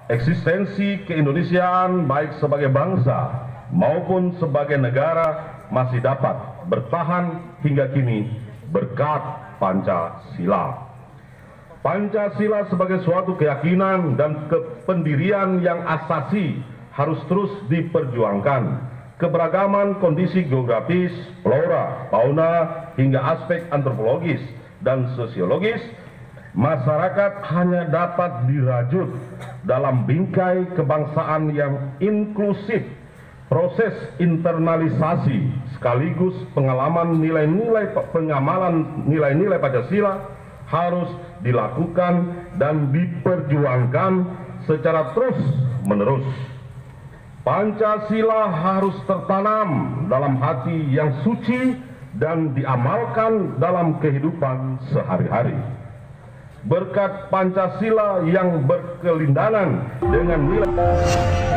Eksistensi keindonesiaan baik sebagai bangsa maupun sebagai negara masih dapat bertahan hingga kini berkat Pancasila. Pancasila sebagai suatu keyakinan dan kependirian yang asasi harus terus diperjuangkan. Keberagaman kondisi geografis, flora, fauna, hingga aspek antropologis dan sosiologis masyarakat hanya dapat dirajut dalam bingkai kebangsaan yang inklusif. Proses internalisasi sekaligus pengamalan nilai-nilai Pancasila harus dilakukan dan diperjuangkan secara terus-menerus. Pancasila harus tertanam dalam hati yang suci dan diamalkan dalam kehidupan sehari-hari. Berkat Pancasila yang berkelindahan dengan nilai